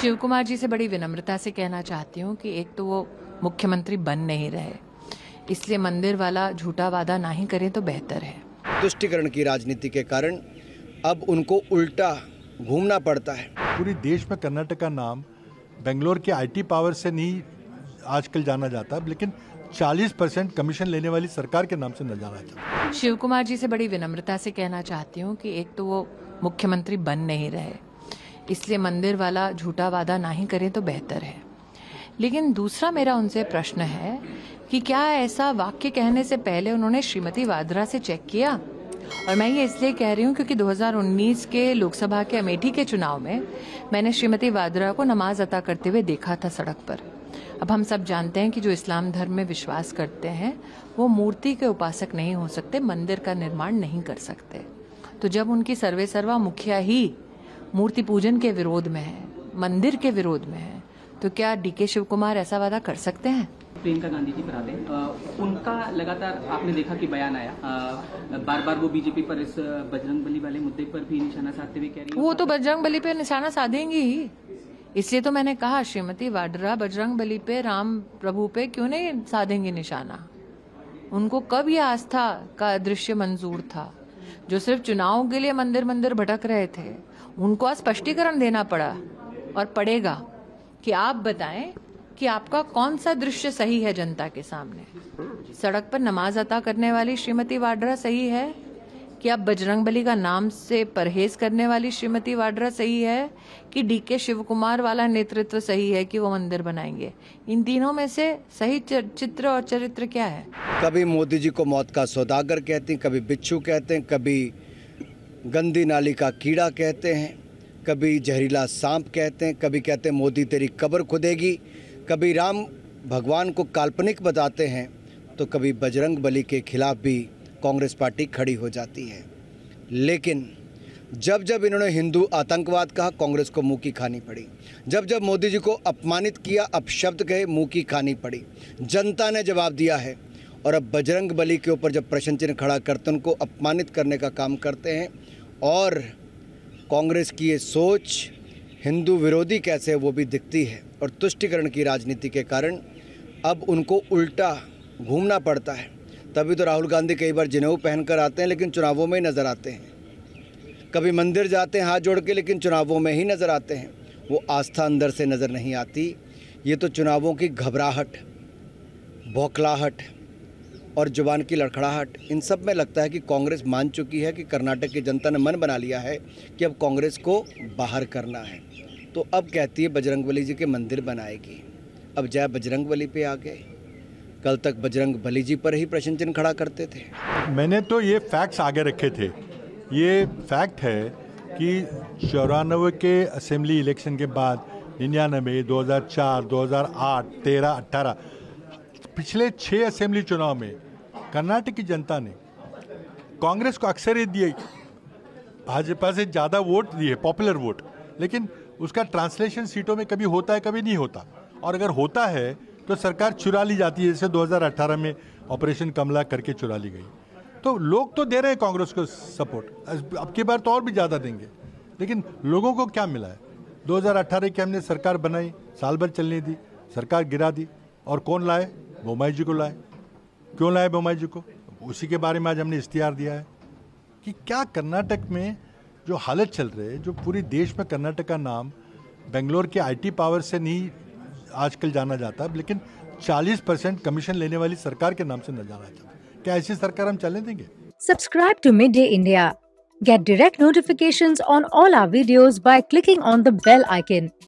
शिव कुमार जी से बड़ी विनम्रता से कहना चाहती हूँ कि एक तो वो मुख्यमंत्री बन नहीं रहे, इसलिए मंदिर वाला झूठा वादा ना ही करें तो बेहतर है। तुष्टीकरण की राजनीति के कारण अब उनको उल्टा घूमना पड़ता है। पूरे देश में कर्नाटक का नाम बेंगलोर के आईटी पावर से नहीं आजकल जाना जाता, लेकिन 40% कमीशन लेने वाली सरकार के नाम से न जाना जाता। शिव कुमार जी से बड़ी विनम्रता से कहना चाहती हूँ कि एक तो वो मुख्यमंत्री बन नहीं रहे, इसलिए मंदिर वाला झूठा वादा ना ही करें तो बेहतर है। लेकिन दूसरा मेरा उनसे प्रश्न है कि क्या ऐसा वाक्य कहने से पहले उन्होंने श्रीमती वाड्रा से चेक किया? और मैं ये इसलिए कह रही हूँ क्योंकि 2019 के लोकसभा के अमेठी के चुनाव में मैंने श्रीमती वाड्रा को नमाज अता करते हुए देखा था सड़क पर। अब हम सब जानते हैं कि जो इस्लाम धर्म में विश्वास करते हैं वो मूर्ति के उपासक नहीं हो सकते, मंदिर का निर्माण नहीं कर सकते। तो जब उनकी सर्वे सर्वा मुखिया ही मूर्ति पूजन के विरोध में है, मंदिर के विरोध में है, तो क्या डीके शिव कुमार ऐसा वादा कर सकते हैं? प्रियंका गांधी जी पर आते हैं, उनका लगातार आपने देखा कि बयान आया, बार बार वो बीजेपी पर इस बजरंगबली वाले मुद्दे पर भी निशाना साधते हुए कह रही है। वो तो बजरंगबली पे निशाना साधेंगी ही, इसलिए तो मैंने कहा श्रीमती वाड्रा बजरंगबली पे, राम प्रभु पे क्यों नहीं साधेंगे निशाना? उनको कब ये आस्था का दृश्य मंजूर था? जो सिर्फ चुनाव के लिए मंदिर मंदिर भटक रहे थे, उनको स्पष्टीकरण देना पड़ा और पड़ेगा कि आप बताएं कि आपका कौन सा दृश्य सही है जनता के सामने। सड़क पर नमाज अता करने वाली श्रीमती वाड्रा सही है कि अब बजरंगबली का नाम से परहेज करने वाली श्रीमती वाड्रा सही है कि डीके शिव कुमार वाला नेतृत्व सही है कि वो मंदिर बनाएंगे? इन तीनों में से सही चित्र और चरित्र क्या है? कभी मोदी जी को मौत का सौदागर कहते हैं, कभी बिच्छू कहते हैं, कभी गंदी नाली का कीड़ा कहते हैं, कभी जहरीला सांप कहते हैं, कभी कहते हैं मोदी तेरी कब्र खुदेगी, कभी राम भगवान को काल्पनिक बताते हैं, तो कभी बजरंगबली के खिलाफ भी कांग्रेस पार्टी खड़ी हो जाती है। लेकिन जब जब इन्होंने हिंदू आतंकवाद कहा, कांग्रेस को मुंह की खानी पड़ी। जब जब मोदी जी को अपमानित किया, अपशब्द कहे, मुंह की खानी पड़ी। जनता ने जवाब दिया है और अब बजरंगबली के ऊपर जब प्रश्न चिन्ह खड़ा करते हैं, उनको अपमानित करने का काम करते हैं। और कांग्रेस की ये सोच हिंदू विरोधी कैसे है वो भी दिखती है। और तुष्टीकरण की राजनीति के कारण अब उनको उल्टा घूमना पड़ता है। तभी तो राहुल गांधी कई बार जनेऊ पहनकर आते हैं, लेकिन चुनावों में ही नज़र आते हैं। कभी मंदिर जाते हैं हाथ जोड़ के, लेकिन चुनावों में ही नज़र आते हैं। वो आस्था अंदर से नज़र नहीं आती। ये तो चुनावों की घबराहट, बौखलाहट और जुबान की लड़खड़ाहट, इन सब में लगता है कि कांग्रेस मान चुकी है कि कर्नाटक की जनता ने मन बना लिया है कि अब कांग्रेस को बाहर करना है। तो अब कहती है बजरंगबली जी के मंदिर बनाएगी। अब जय बजरंगबली पे आ गए। कल तक बजरंगबली जी पर ही प्रश्न चिन्ह खड़ा करते थे। मैंने तो ये फैक्ट्स आगे रखे थे। ये फैक्ट है कि 94 के असेंबली इलेक्शन के बाद 99, 2004, 2008, 13, 18 पिछले 6 असेंबली चुनाव में कर्नाटक की जनता ने कांग्रेस को अक्सरियत दी, भाजपा से ज़्यादा वोट दिए, पॉपुलर वोट, लेकिन उसका ट्रांसलेशन सीटों में कभी होता है, कभी नहीं होता। और अगर होता है तो सरकार चुरा ली जाती है, जैसे 2018 में ऑपरेशन कमला करके चुरा ली गई। तो लोग तो दे रहे हैं कांग्रेस को सपोर्ट, अब की बार तो और भी ज़्यादा देंगे। लेकिन लोगों को क्या मिला है? 2018 की हमने सरकार बनाई, साल भर चलने दी, सरकार गिरा दी, और कौन लाए? बोम्मई जी को लाए। क्यों लाए बोम्मई जी को? उसी के बारे में आज हमने इश्तिहार दिया है कि क्या कर्नाटक में जो हालत चल रही है, जो पूरे देश में कर्नाटक का नाम बेंगलोर के आईटी पावर से नहीं आजकल जाना जाता, लेकिन 40% कमीशन लेने वाली सरकार के नाम से न जाना जाता। क्या ऐसी सरकार हम चलने देंगे? Subscribe to Midday India. Get direct notifications on all our videos by clicking on the bell icon.